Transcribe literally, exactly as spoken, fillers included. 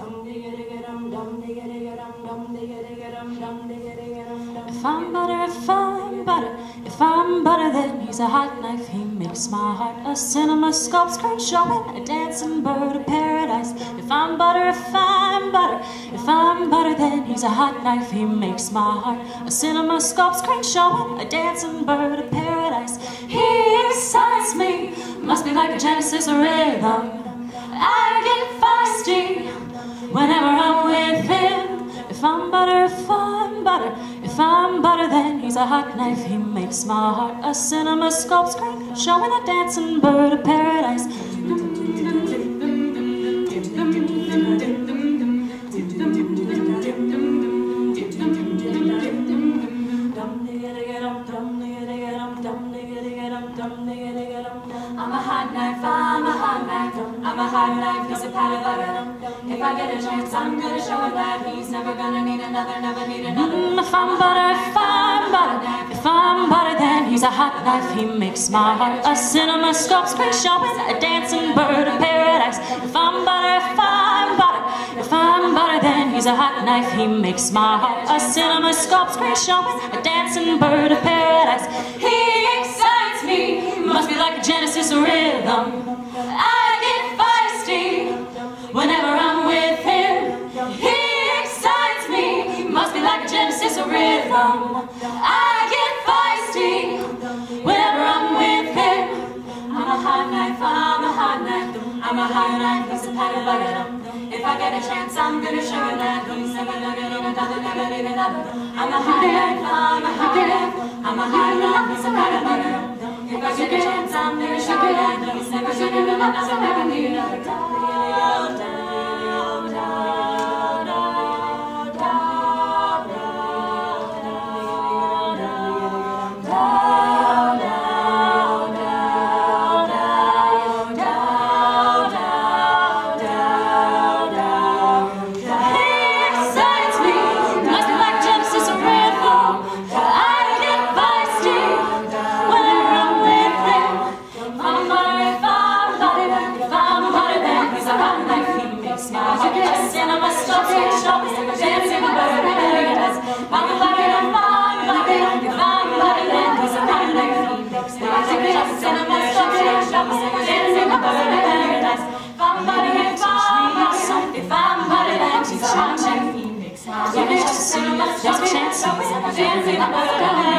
If I'm butter, if I'm butter, if I'm butter, then he's a hot knife. He makes my heart a cinemascope screen showing a dancing bird of paradise. If I'm butter, if I'm butter, if I'm butter, then he's a hot knife. He makes my heart a cinemascope screen showing a dancing bird of paradise. He excites me, must be like a Genesis rhythm. I get feisty whenever I'm with him. If I'm butter, if I'm butter, if I'm butter, then he's a hot knife. He makes my heart a cinemascope screen showing a dancing bird of paradise. I'm a hot knife, I'm a hot knife, I'm a hot knife, he's a pat of butter. If I get a chance, I'm gonna show him that he's never gonna need another, never need another. Mm, if I'm butter, if I'm butter, if I'm butter, then he's a hot knife. He makes my heart a cinemascope screen showing a dancing bird of paradise. If I'm butter, if I'm butter, if I'm butter, then he's a hot knife. He makes my heart a cinemascope screen showing a dancing bird of paradise. He excites me, must be like a Genesis rhythm. I get feisty whenever I'm with him. He excites me, must be like a Genesis rhythm. I get feisty whenever I'm with him. I'm a hot knife, I'm a hot knife, I'm a hot knife, he's a pat of butter. If I get a chance, I'm gonna show him that he's never gonna need another, never need another. I'm a hot knife, I'm a hot knife, I'm a hot knife, he's a pat of butter. If I get a chance, I'm gonna show him that he's never gonna need another, never need another. Down, down, down, down, down, down, down, down, down, down, down, down, down. He excites me, must be like Genesis rhythm. I get feisty whenever I'm with him. If I'm butter, if I'm butter, if I'm butter, then he's a hot knife. He makes my heart a cinemascope screen showing a dancing bird of paradise. If I'm butter, if I'm butter, if I'm butter, then he's a hot knife. He makes my heart a cinemascope screen showing a dancing bird of paradise. If I'm butter, if I'm butter, if I'm butter, then he's a hot knife. He makes my heart a cinemascope screen showing a dancing bird of paradise.